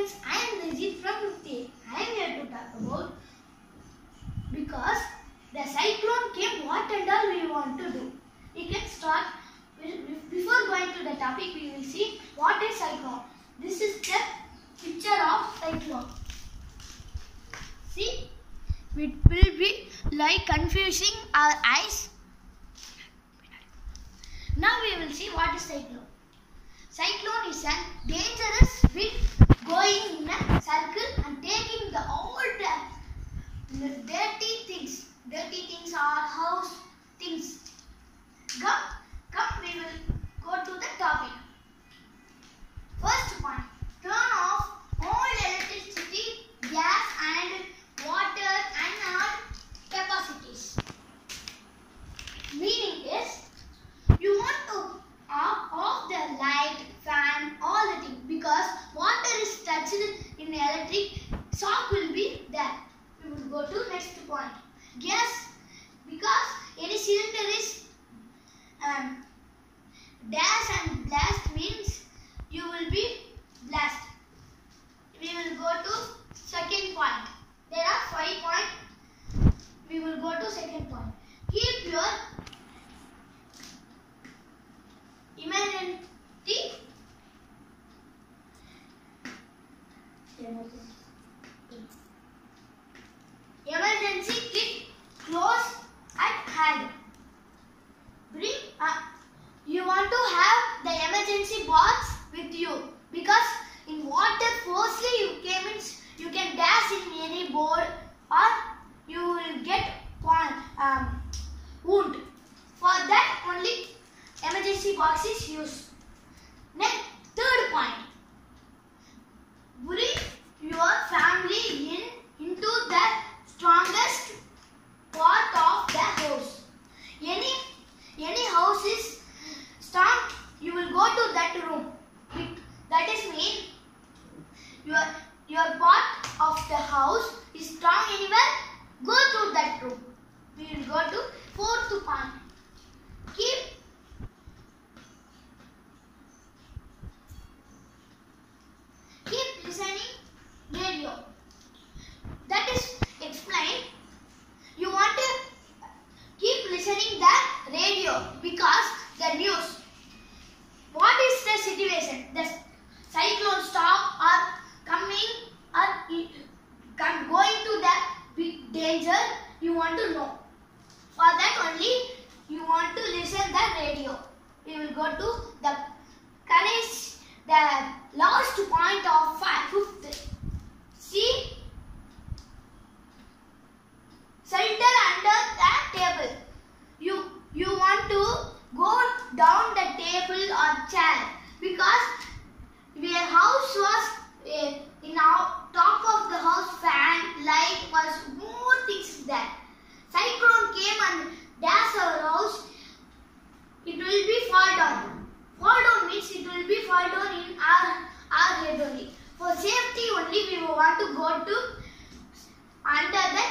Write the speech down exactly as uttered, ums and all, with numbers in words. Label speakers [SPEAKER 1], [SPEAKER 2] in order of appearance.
[SPEAKER 1] friends, I am Rijit from fifth A. I am here to talk about because the cyclone came, what and all we want to do. We can start. Before going to the topic, we will see what is cyclone. This is the picture of cyclone. See, it will be like confusing our eyes. Now we will see what is cyclone. Cyclone is a dangerous wind going in a circle and taking the all the, the dirty things. Dirty things are house things. Come, come, we will go to the topic. First point, turn off all electricity, gas and water and all capacities. Meaning is, you want to off, off the light, fan, all the things, because water is touched in electric, shock will be there. We will go to next point. Gas, because any cylinder is um, dash and blast means you will be blast. We will go to second point. There are five points. We will go to second point. Keep your emergency emergency kit close at hand. Bring uh, you want to have the emergency box with you, because in water firstly you came in, you can dash in any board or you will get one um, wound. For that only emergency box is used. Next, third point. Bring your family in into the strongest part of the house. Any any house is strong, you will go to that room. That is mean your your part of the house is strong anywhere, go to that room. We will go to fourth point. Keep Keep listening radio. That is explained. You want to keep listening the radio because the news. What is the situation? The cyclone storm are coming or come going to the big danger. You want to know. For that only you want to listen the radio. We will go to the courage. The last point of five, fifth. See, shelter under the table. You you want to go down the table or chair, because your house was uh, in our top of the house, fan, light was more things there. Cyclone came and dashed our house. It will be fall down. Fall down means it will be fall down in our, our head only. For safety only we want to go to under the